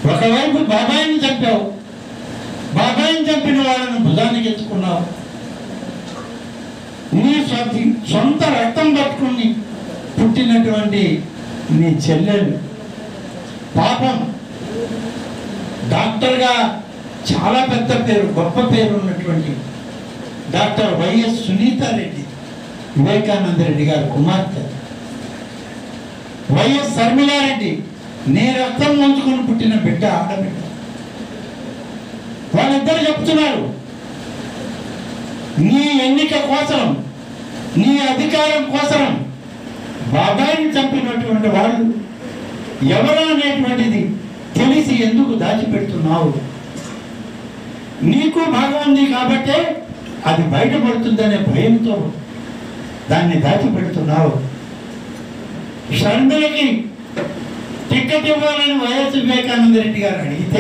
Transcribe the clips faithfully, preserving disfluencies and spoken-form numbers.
ఒకవైపు బాబాయిని చంపావు, బాబాయిని చంపిన వాళ్ళని భుజానికి ఎత్తుకున్నావు. నీ సొంత రక్తం పట్టుకుని పుట్టినటువంటి నీ చెల్లెలు పాపం డాక్టర్గా చాలా పెద్ద పేరు, గొప్ప పేరు ఉన్నటువంటి డాక్టర్ వైఎస్ సునీతారెడ్డి, వివేకానంద రెడ్డి గారి కుమార్తె. వైఎస్ శర్మిలారెడ్డి నీ రక్తం ముంచుకొని పుట్టిన బిడ్డ, ఆడబిడ్డ. వాళ్ళిద్దరు చెప్తున్నారు, నీ ఎన్నిక కోసం, నీ అధికారం కోసం బాబాయిని చంపినటువంటి వాళ్ళు ఎవరు అనేటువంటిది తెలిసి ఎందుకు దాచిపెడుతున్నావు? నీకు భాగం ఉంది కాబట్టే అది బయటపడుతుందనే భయంతో దాన్ని దాచిపెడుతున్నావు. షర్మిలకి టికెట్ ఇవ్వాలని వైఎస్ వివేకానంద రెడ్డి గారు అడిగితే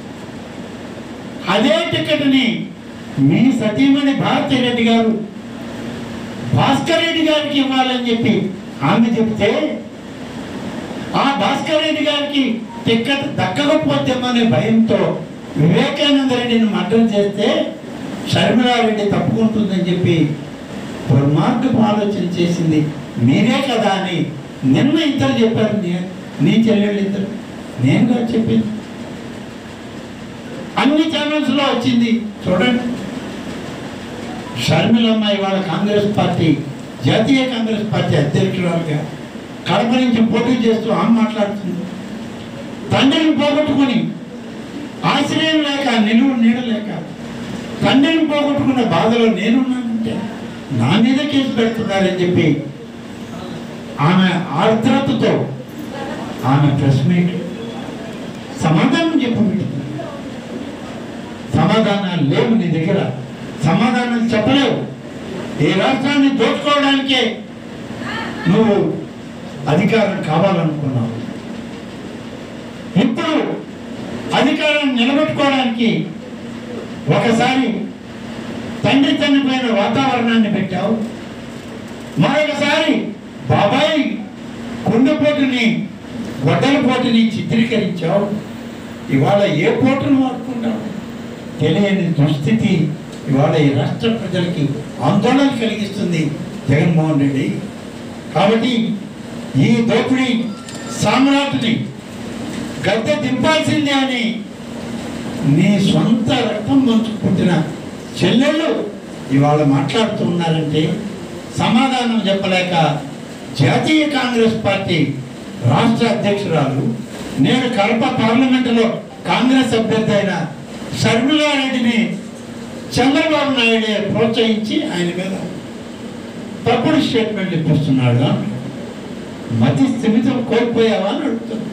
అదే టికెట్ని మీ సతీమణి భారతి రెడ్డి గారు భాస్కర్ రెడ్డి గారికి ఇవ్వాలని చెప్పి ఆమె చెప్తే ఆ భాస్కర్ రెడ్డి గారికి టికెట్ దక్కకపోతేమనే భయంతో వివేకానంద రెడ్డిని మర్డర్ చేస్తే షర్మిలారెడ్డి తప్పుకుంటుందని చెప్పి దుర్మార్గపు ఆలోచన చేసింది మీరే కదా అని నిన్న ఇద్దరు చెప్పారు. నీ చెల్లెళ్ళు ఇద్దరు, నేనుగా చెప్పింది, అన్ని ఛానల్స్లో వచ్చింది. చూడండి, షర్మిలమ్మ ఇవాళ కాంగ్రెస్ పార్టీ, జాతీయ కాంగ్రెస్ పార్టీ అధ్యక్షురాలుగా కడప నుంచి పోటీ చేస్తూ ఆమె మాట్లాడుతుంది. తండ్రిని పోగొట్టుకుని ఆశ్రయం లేక, నిలువు నీడలేక, తండ్రిని పోగొట్టుకున్న బాధలో నేనున్నానంటే నా మీద కేసు పెడుతున్నారని చెప్పి ఆమె ఆర్ద్రతతో ఆమె ప్రెస్ మీట్ సమాధానం చెప్పబెట్టింది. సమాధానాలు లేవు నీ దగ్గర, సమాధానాలు చెప్పలేవు. ఈ రాష్ట్రాన్ని దోచుకోవడానికే నువ్వు అధికారం కావాలనుకున్నావు. ఇప్పుడు అధికారం నిలబెట్టుకోవడానికి ఒకసారి తండ్రి చనిపోయిన వాతావరణాన్ని పెట్టావు, మరొకసారి బాబాయ్ కుండపోటుని, గొడ్డల పోటుని చిత్రీకరించావు. ఇవాళ ఏ పోటును వాడుకుంటావు తెలియని దుస్థితి ఇవాళ ఈ రాష్ట్ర ప్రజలకి ఆందోళన కలిగిస్తుంది జగన్మోహన్ రెడ్డి. కాబట్టి ఈ దోపిడీ సామ్రాజ్ఞిని గద్దె దింపాల్సిందే అని నీ సొంత రక్తం పంచుకుంటున్న చెల్లెళ్ళు ఇవాళ మాట్లాడుతూ ఉన్నారంటే సమాధానం చెప్పలేక జాతీయ కాంగ్రెస్ పార్టీ రాష్ట్ర అధ్యక్షురాలు, నేను కడప పార్లమెంటులో కాంగ్రెస్ అభ్యర్థి అయిన షర్మిలారెడ్డిని చంద్రబాబు నాయుడు ప్రోత్సహించి ఆయన మీద తప్పుడు స్టేట్మెంట్ ఇప్పిస్తున్నాడు. మతి స్థిమితం కోల్పోయావా అని అడుగుతున్నాడు.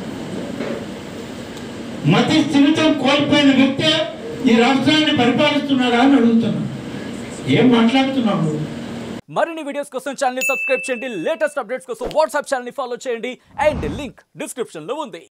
మతి స్థిమితం కోల్పోయిన వ్యక్తి ఈ రాష్ట్రాన్ని పరిపాలిస్తున్నాడా అని అడుగుతున్నాడు. ఏం మాట్లాడుతున్నావు? మరిన్ని వీడియోస్ కోసం ఛానల్ ని సబ్స్క్రైబ్ చేయండి, లేటెస్ట్ అప్డేట్స్ కోసం వాట్సాప్ ఛానల్ ని ఫాలో చేయండి అండ్ లింక్ డిస్క్రిప్షన్ లో ఉంది.